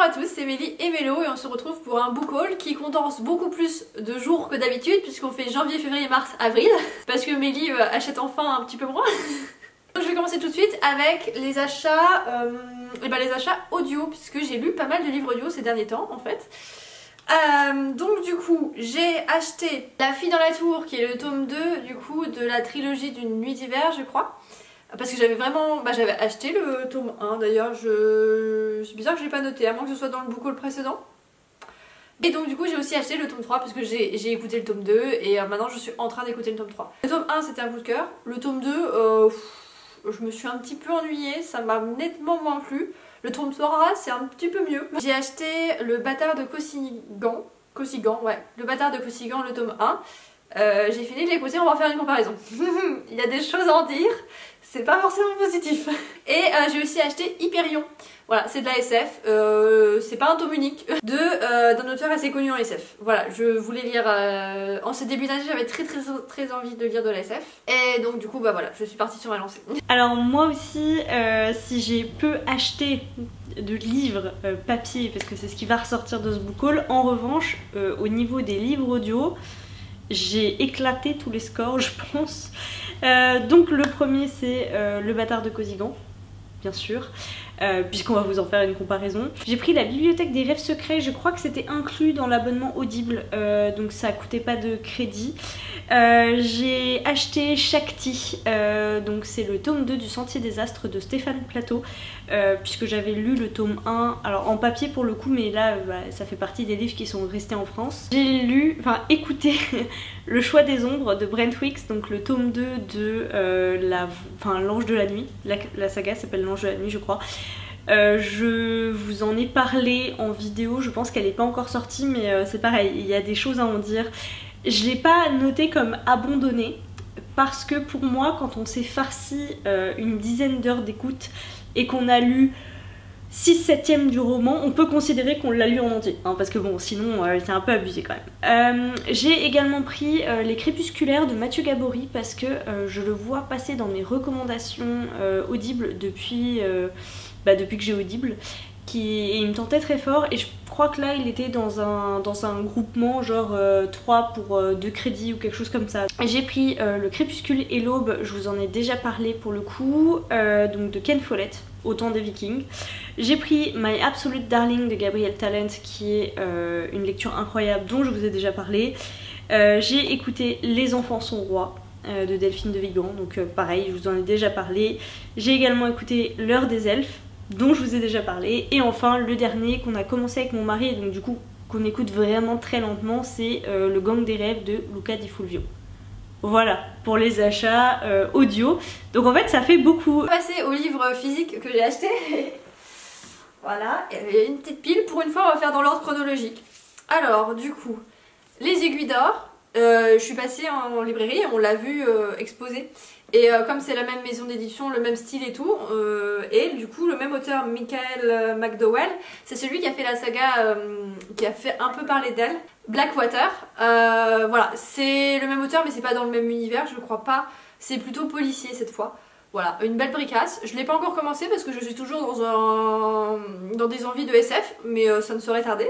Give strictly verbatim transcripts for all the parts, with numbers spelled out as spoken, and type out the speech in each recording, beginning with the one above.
à tous, c'est Mélie et Mélo et on se retrouve pour un book haul qui condense beaucoup plus de jours que d'habitude puisqu'on fait janvier, février, mars, avril parce que Mélie euh, achète enfin un petit peu moins. Donc je vais commencer tout de suite avec les achats, euh, et ben les achats audio puisque j'ai lu pas mal de livres audio ces derniers temps en fait. Euh, donc du coup j'ai acheté La fille dans la tour qui est le tome deux du coup de la trilogie d'une nuit d'hiver je crois. Parce que j'avais vraiment, bah j'avais acheté le tome un d'ailleurs, je... c'est bizarre que je l'ai pas noté, à moins que ce soit dans le book haul précédent. Et donc du coup j'ai aussi acheté le tome trois parce que j'ai écouté le tome deux et euh, maintenant je suis en train d'écouter le tome trois. Le tome un c'était un coup de cœur, le tome deux, euh, pff, je me suis un petit peu ennuyée, ça m'a nettement moins plu. Le tome trois c'est un petit peu mieux. J'ai acheté Le bâtard de Kosigan, Kosigan, ouais, Le bâtard de Kosigan, le tome un. Euh, j'ai fini de l'écouter, on va faire une comparaison. Il y a des choses à en dire, c'est pas forcément positif. Et euh, j'ai aussi acheté Hyperion. Voilà, c'est de la S F, euh, c'est pas un tome unique, de euh, d'un auteur assez connu en S F. Voilà, je voulais lire euh, en ce début d'année, j'avais très très très envie de lire de la S F. Et donc du coup bah voilà, je suis partie sur ma lancée. Alors moi aussi, euh, si j'ai peu acheté de livres euh, papier, parce que c'est ce qui va ressortir de ce book haul, en revanche, euh, au niveau des livres audio, j'ai éclaté tous les scores je pense. Euh, donc le premier c'est euh, Le bâtard de Kosigan, bien sûr, euh, puisqu'on va vous en faire une comparaison. J'ai pris La bibliothèque des rêves secrets, je crois que c'était inclus dans l'abonnement Audible, euh, donc ça coûtait pas de crédit. Euh, j'ai acheté Shakti, euh, donc c'est le tome deux du Sentier des Astres de Stéphane Plateau, euh, puisque j'avais lu le tome un, alors en papier pour le coup, mais là bah, ça fait partie des livres qui sont restés en France. J'ai lu, enfin écouté Le choix des ombres de Brent Wicks, donc le tome deux de euh, la, enfin, L'Ange de la Nuit, la, la saga s'appelle L'Ange de la Nuit je crois. Euh, je vous en ai parlé en vidéo, je pense qu'elle n'est pas encore sortie, mais euh, c'est pareil, il y a des choses à en dire. Je l'ai pas noté comme abandonné parce que pour moi, quand on s'est farci euh, une dizaine d'heures d'écoute et qu'on a lu six septièmes du roman, on peut considérer qu'on l'a lu en entier, hein, parce que bon, sinon euh, c'est un peu abusé quand même. Euh, J'ai également pris euh, Les Crépusculaires de Mathieu Gabory parce que euh, je le vois passer dans mes recommandations euh, Audible depuis, euh, bah, depuis que j'ai Audible. Qui, et il me tentait très fort et je crois que là il était dans un, dans un groupement genre euh, trois pour euh, deux crédits ou quelque chose comme ça. J'ai pris euh, Le Crépuscule et l'Aube, je vous en ai déjà parlé pour le coup, euh, donc de Ken Follett, Au temps des Vikings. J'ai pris My Absolute Darling de Gabriel Talent qui est euh, une lecture incroyable dont je vous ai déjà parlé. Euh, J'ai écouté Les enfants sont rois euh, de Delphine de Vigan, donc euh, pareil je vous en ai déjà parlé. J'ai également écouté L'heure des elfes dont je vous ai déjà parlé, et enfin le dernier qu'on a commencé avec mon mari et donc du coup qu'on écoute vraiment très lentement, c'est euh, Le gang des rêves de Luca Di Fulvio. Voilà pour les achats euh, audio, donc en fait ça fait beaucoup. On va passer au livre physique que j'ai acheté. Voilà, il y a une petite pile, pour une fois on va faire dans l'ordre chronologique. Alors du coup, Les aiguilles d'or, euh, je suis passée en librairie, on l'a vu euh, exposé. Et euh, comme c'est la même maison d'édition, le même style et tout, euh, et du coup le même auteur, Michael McDowell, c'est celui qui a fait la saga, euh, qui a fait un peu parler d'elle, Blackwater. Euh, voilà, c'est le même auteur mais c'est pas dans le même univers, je crois pas, c'est plutôt policier cette fois. Voilà, une belle bricasse. Je l'ai pas encore commencé parce que je suis toujours dans, un... dans des envies de S F, mais euh, ça ne saurait tarder.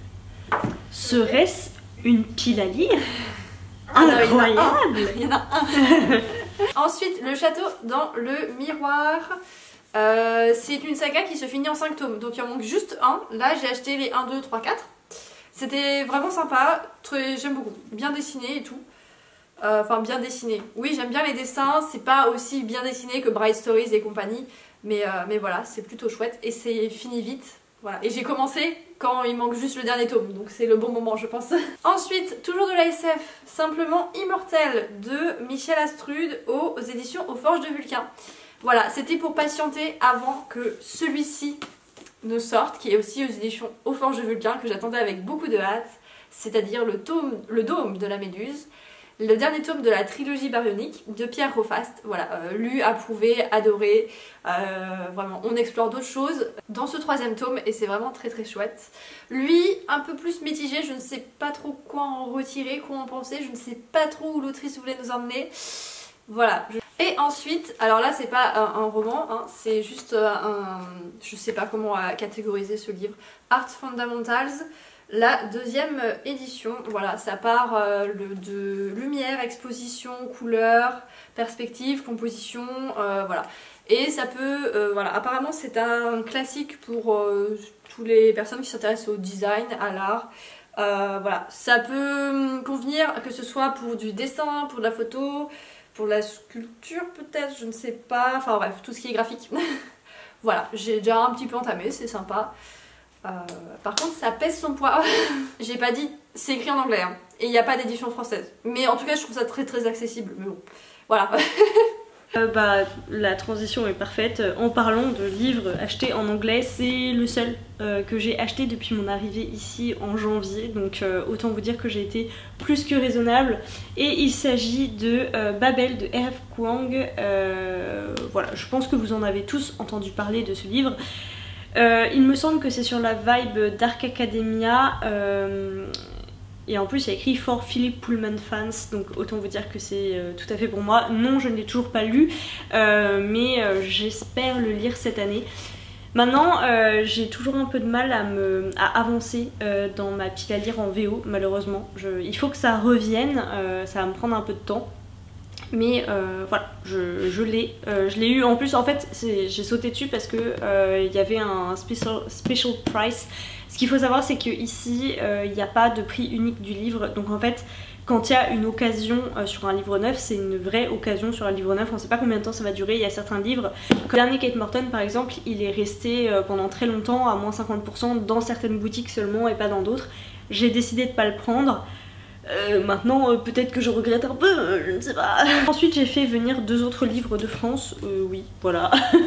Serait-ce une pile à lire? Ah, incroyable! Il y en a un. Ensuite, Le château dans le miroir. Euh, c'est une saga qui se finit en cinq tomes, donc il en manque juste un. Là, j'ai acheté les un, deux, trois, quatre. C'était vraiment sympa, j'aime beaucoup. Bien dessiné et tout. Euh, enfin, bien dessiné. Oui, j'aime bien les dessins, c'est pas aussi bien dessiné que Bright Stories et compagnie. Mais, euh, mais voilà, c'est plutôt chouette et c'est fini vite. Voilà. Et j'ai commencé quand il manque juste le dernier tome, donc c'est le bon moment je pense. Ensuite, toujours de la S F, Simplement Immortel de Michel Astrude aux éditions Aux Forges de Vulcain. Voilà, c'était pour patienter avant que celui-ci ne sorte, qui est aussi aux éditions Aux Forges de Vulcain, que j'attendais avec beaucoup de hâte, c'est-à-dire le, tome, le Dôme de la Méduse. Le dernier tome de la trilogie baryonique de Pierre Rofast, voilà, euh, lu, approuvé, adoré, euh, vraiment, on explore d'autres choses dans ce troisième tome et c'est vraiment très très chouette. Lui, un peu plus mitigé, je ne sais pas trop quoi en retirer, quoi en penser, je ne sais pas trop où l'autrice voulait nous emmener, voilà. Et ensuite, alors là c'est pas un, un roman, hein, c'est juste un... je sais pas comment catégoriser ce livre. Art Fundamentals, la deuxième édition. Voilà, ça part euh, le, de lumière, exposition, couleur, perspective, composition, euh, voilà. Et ça peut, euh, voilà, apparemment c'est un classique pour euh, toutes les personnes qui s'intéressent au design, à l'art. Euh, voilà, ça peut convenir que ce soit pour du dessin, pour de la photo, pour la sculpture peut-être, je ne sais pas, enfin bref, tout ce qui est graphique. Voilà, j'ai déjà un petit peu entamé, c'est sympa. Euh, par contre ça pèse son poids. J'ai pas dit, c'est écrit en anglais hein, et il n'y a pas d'édition française. Mais en tout cas je trouve ça très très accessible, mais bon, voilà. Euh, bah, la transition est parfaite. En parlant de livres achetés en anglais, c'est le seul euh, que j'ai acheté depuis mon arrivée ici en janvier, donc euh, autant vous dire que j'ai été plus que raisonnable. Et il s'agit de euh, Babel de R F Kuang. Euh, voilà, je pense que vous en avez tous entendu parler de ce livre. Euh, il me semble que c'est sur la vibe Dark Academia. Euh, Et en plus il y a écrit For Philip Pullman Fans, donc autant vous dire que c'est euh, tout à fait pour moi. Non, je ne l'ai toujours pas lu, euh, mais euh, j'espère le lire cette année. Maintenant, euh, j'ai toujours un peu de mal à, me, à avancer euh, dans ma pile à lire en V O, malheureusement. Je, il faut que ça revienne, euh, ça va me prendre un peu de temps. Mais euh, voilà, je, je l'ai. Euh, je l'ai eu en plus, en fait, j'ai sauté dessus parce que euh, il y avait un special, special price. Ce qu'il faut savoir, c'est qu'ici, euh, il n'y a pas de prix unique du livre. Donc en fait, quand il y a une occasion euh, sur un livre neuf, c'est une vraie occasion sur un livre neuf. On ne sait pas combien de temps ça va durer. Il y a certains livres, comme le dernier Kate Morton par exemple, il est resté euh, pendant très longtemps à moins cinquante pour cent dans certaines boutiques seulement et pas dans d'autres. J'ai décidé de ne pas le prendre. Euh, maintenant euh, peut-être que je regrette un peu, euh, je ne sais pas. Ensuite j'ai fait venir deux autres livres de France, euh, oui voilà.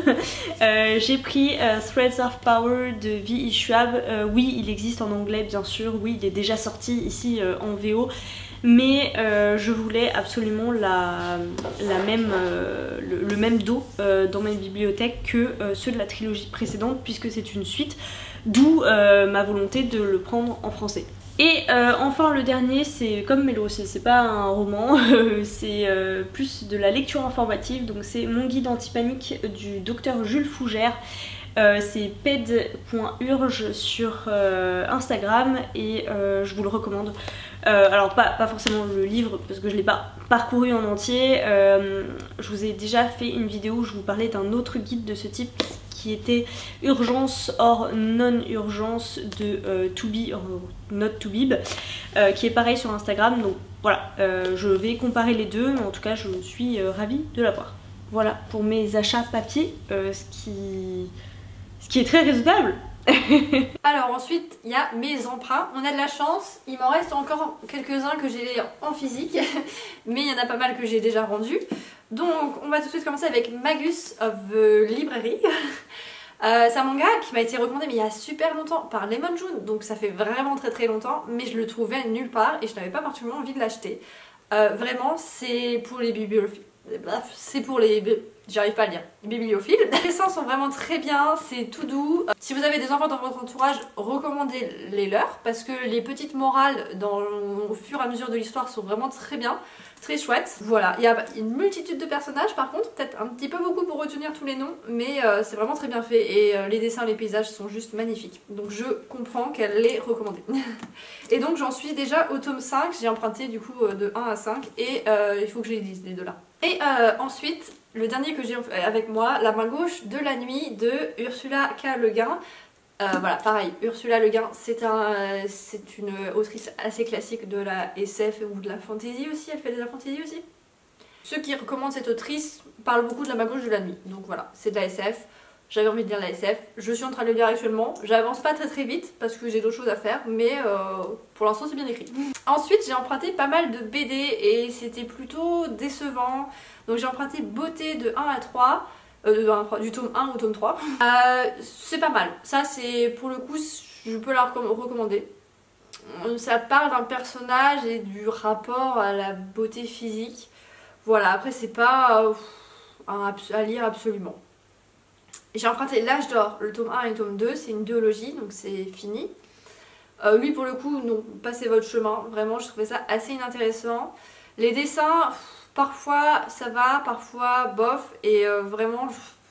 euh, j'ai pris euh, Threads of Power de V E Schwab. Euh, oui il existe en anglais bien sûr, oui il est déjà sorti ici euh, en V O. Mais euh, je voulais absolument la, la même, euh, le, le même dos euh, dans ma bibliothèque que euh, ceux de la trilogie précédente, puisque c'est une suite, d'où euh, ma volonté de le prendre en français. Et euh, enfin le dernier, c'est comme Mélo, c'est pas un roman, c'est euh, plus de la lecture informative, donc c'est Mon guide anti-panique du docteur Jules Fougère. Euh, c'est ped point urge sur euh, Instagram et euh, je vous le recommande. Euh, alors pas, pas forcément le livre parce que je l'ai pas parcouru en entier. Euh, je vous ai déjà fait une vidéo où je vous parlais d'un autre guide de ce type qui était Urgence or non-urgence de euh, To Be or Not To Be, euh, qui est pareil sur Instagram. Donc voilà, euh, je vais comparer les deux, mais en tout cas je suis euh, ravie de l'avoir. Voilà pour mes achats papier, euh, ce, qui... ce qui est très raisonnable. Alors ensuite il y a mes emprunts, on a de la chance, il m'en reste encore quelques-uns que j'ai en physique, mais il y en a pas mal que j'ai déjà rendus. Donc on va tout de suite commencer avec Magus of the Library. euh, c'est un manga qui m'a été recommandé mais il y a super longtemps par Lemon June, donc ça fait vraiment très très longtemps, mais je le trouvais nulle part et je n'avais pas particulièrement envie de l'acheter. Euh, vraiment c'est pour les bibliophiles, c'est pour les... J'arrive pas à le lire. Les bibliophiles. Les dessins sont vraiment très bien, c'est tout doux. Si vous avez des enfants dans votre entourage, recommandez-les leur parce que les petites morales dans, au fur et à mesure de l'histoire sont vraiment très bien, très chouettes. Voilà, il y a une multitude de personnages par contre, peut-être un petit peu beaucoup pour retenir tous les noms, mais euh, c'est vraiment très bien fait et euh, les dessins, les paysages sont juste magnifiques. Donc je comprends qu'elle l'ait recommandé. Et donc j'en suis déjà au tome cinq, j'ai emprunté du coup de un à cinq et euh, il faut que je les lise les deux là. Et euh, ensuite, le dernier que j'ai avec moi, La main gauche de la nuit de Ursula K. Le Guin. Euh, voilà, pareil, Ursula Le Guin, c'est un, c'est une autrice assez classique de la S F ou de la fantasy aussi, elle fait de la fantasy aussi. Ceux qui recommandent cette autrice parlent beaucoup de La main gauche de la nuit, donc voilà, c'est de la S F. J'avais envie de lire la S F, je suis en train de le lire actuellement, j'avance pas très très vite parce que j'ai d'autres choses à faire, mais euh, pour l'instant c'est bien écrit. Ensuite j'ai emprunté pas mal de B D et c'était plutôt décevant, donc j'ai emprunté Beauté de un à trois, euh, de un à trois, du tome un au tome trois. Euh, c'est pas mal, ça c'est pour le coup je peux la recommander. Ça parle d'un personnage et du rapport à la beauté physique, voilà, après c'est pas euh, à lire absolument. J'ai emprunté L'âge d'or, le tome un et le tome deux, c'est une duologie, donc c'est fini. Euh, lui pour le coup, non, passez votre chemin, vraiment je trouvais ça assez inintéressant. Les dessins, Parfois ça va, parfois bof, et euh, vraiment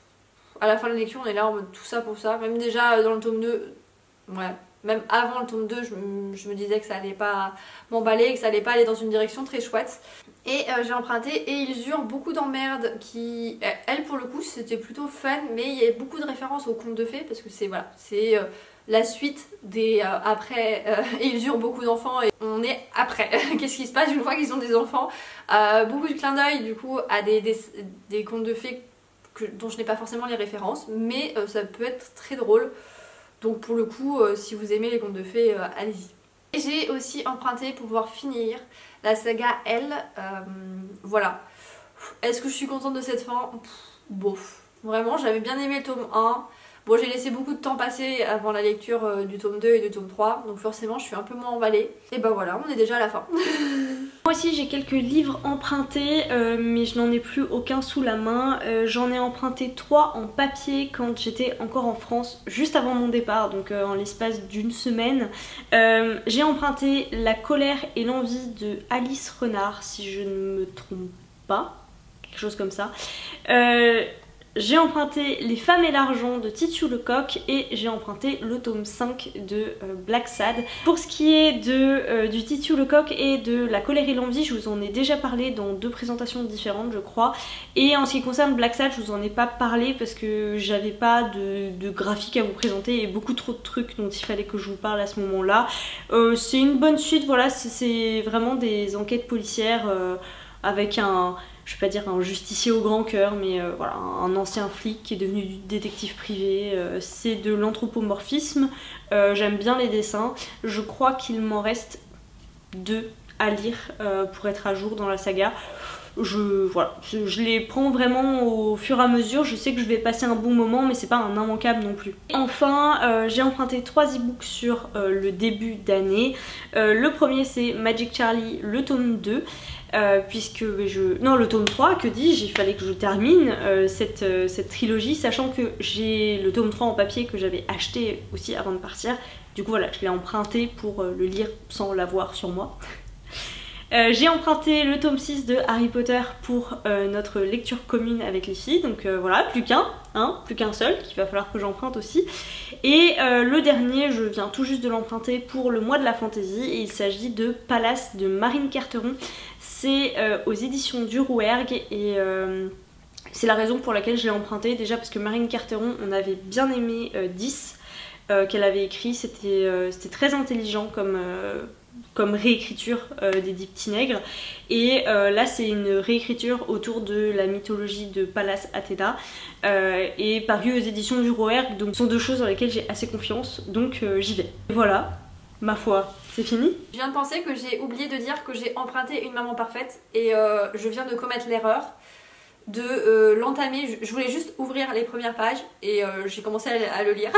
à la fin de la lecture on est là en mode tout ça pour ça. Même déjà dans le tome deux, ouais, même avant le tome deux je, je me disais que ça allait pas m'emballer, que ça allait pas aller dans une direction très chouette. Et euh, j'ai emprunté Et ils eurent beaucoup d'emmerdes qui, elle pour le coup c'était plutôt fun, mais il y a beaucoup de références aux contes de fées parce que c'est voilà, c'est euh, la suite des euh, après euh, Et ils eurent beaucoup d'enfants et on est après. Qu'est-ce qui se passe une fois qu'ils ont des enfants? euh, Beaucoup de clins d'œil du coup à des, des, des contes de fées que, dont je n'ai pas forcément les références, mais euh, ça peut être très drôle. Donc pour le coup, euh, si vous aimez les contes de fées, euh, allez-y. Et j'ai aussi emprunté pour pouvoir finir la saga Elle. Euh, voilà. Est-ce que je suis contente de cette fin? Pff, bof. Vraiment, j'avais bien aimé le tome un. Bon, j'ai laissé beaucoup de temps passer avant la lecture euh, du tome deux et du tome trois, donc forcément je suis un peu moins emballée. Et bah voilà, on est déjà à la fin. Moi aussi j'ai quelques livres empruntés, euh, mais je n'en ai plus aucun sous la main. Euh, J'en ai emprunté trois en papier quand j'étais encore en France, juste avant mon départ, donc euh, en l'espace d'une semaine. Euh, j'ai emprunté La colère et l'envie de Alice Renard, si je ne me trompe pas, quelque chose comme ça. Euh, J'ai emprunté Les femmes et l'argent de Titiou Lecoq et j'ai emprunté le tome cinq de euh, Black Sad. Pour ce qui est de, euh, du Titiou Lecoq et de La colère et l'envie, je vous en ai déjà parlé dans deux présentations différentes je crois. Et en ce qui concerne Black Sad, je vous en ai pas parlé parce que j'avais pas de, de graphique à vous présenter et beaucoup trop de trucs dont il fallait que je vous parle à ce moment-là. Euh, c'est une bonne suite, voilà, c'est vraiment des enquêtes policières euh, avec un... je vais pas dire un justicier au grand cœur, mais euh, voilà, un ancien flic qui est devenu détective privé. Euh, c'est de l'anthropomorphisme, euh, j'aime bien les dessins. Je crois qu'il m'en reste deux à lire euh, pour être à jour dans la saga. Je, voilà, je, je les prends vraiment au fur et à mesure. Je sais que je vais passer un bon moment, mais c'est pas un immanquable non plus. Enfin, euh, j'ai emprunté trois e-books sur euh, le début d'année. Euh, le premier c'est Magic Charlie, le tome deux. Euh, puisque je... Non, le tome trois, que dis-je, il fallait que je termine euh, cette, euh, cette trilogie, sachant que j'ai le tome trois en papier que j'avais acheté aussi avant de partir. Du coup voilà, je l'ai emprunté pour euh, le lire sans l'avoir sur moi. Euh, j'ai emprunté le tome six de Harry Potter pour euh, notre lecture commune avec les filles, donc euh, voilà, plus qu'un, hein, plus qu'un seul, qu'il va falloir que j'emprunte aussi. Et euh, le dernier, je viens tout juste de l'emprunter pour le mois de la fantaisie, et il s'agit de Pallas de Marine Carteron. C'est euh, aux éditions du Rouergue, et euh, c'est la raison pour laquelle je l'ai emprunté, déjà parce que Marine Carteron, on avait bien aimé euh, dix euh, qu'elle avait écrit, c'était euh, c'était très intelligent comme... Euh, comme réécriture euh, des Dix Petits Nègres, et euh, là c'est une réécriture autour de la mythologie de Pallas Athéna euh, et paru aux éditions du Rouergue, donc ce sont deux choses dans lesquelles j'ai assez confiance, donc euh, j'y vais. Voilà, ma foi, c'est fini. Je viens de penser que j'ai oublié de dire que j'ai emprunté Une maman parfaite, et euh, je viens de commettre l'erreur de euh, l'entamer. Je voulais juste ouvrir les premières pages et euh, j'ai commencé à, à le lire.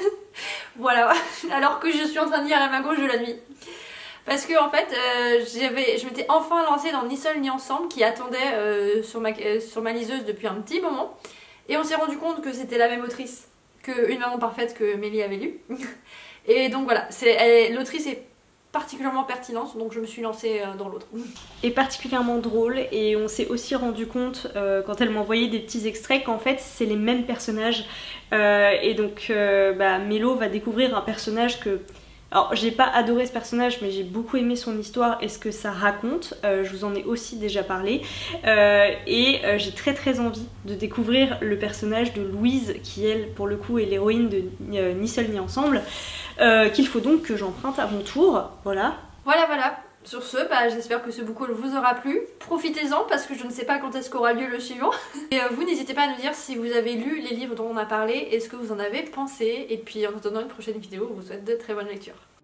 Voilà, alors que je suis en train de lire à la main gauche de la nuit. Parce que en fait, euh, je m'étais enfin lancée dans Ni seul ni ensemble, qui attendait euh, sur, ma, euh, sur ma liseuse depuis un petit moment. Et on s'est rendu compte que c'était la même autrice que Une maman parfaite que Mélie avait lu. Et donc voilà, l'autrice est particulièrement pertinente, donc je me suis lancée euh, dans l'autre. Et particulièrement drôle, et on s'est aussi rendu compte euh, quand elle m'envoyait des petits extraits qu'en fait c'est les mêmes personnages. Euh, et donc euh, bah, Mélo va découvrir un personnage que... Alors j'ai pas adoré ce personnage, mais j'ai beaucoup aimé son histoire et ce que ça raconte, euh, je vous en ai aussi déjà parlé, euh, et euh, j'ai très très envie de découvrir le personnage de Louise, qui elle pour le coup est l'héroïne de euh, Ni seul ni ensemble, euh, qu'il faut donc que j'emprunte à mon tour, voilà. Voilà voilà, sur ce, bah, j'espère que ce book haul vous aura plu, profitez-en parce que je ne sais pas quand est-ce qu'aura lieu le suivant. Et euh, vous n'hésitez pas à nous dire si vous avez lu les livres dont on a parlé et ce que vous en avez pensé, et puis en attendant une prochaine vidéo, on vous souhaite de très bonnes lectures.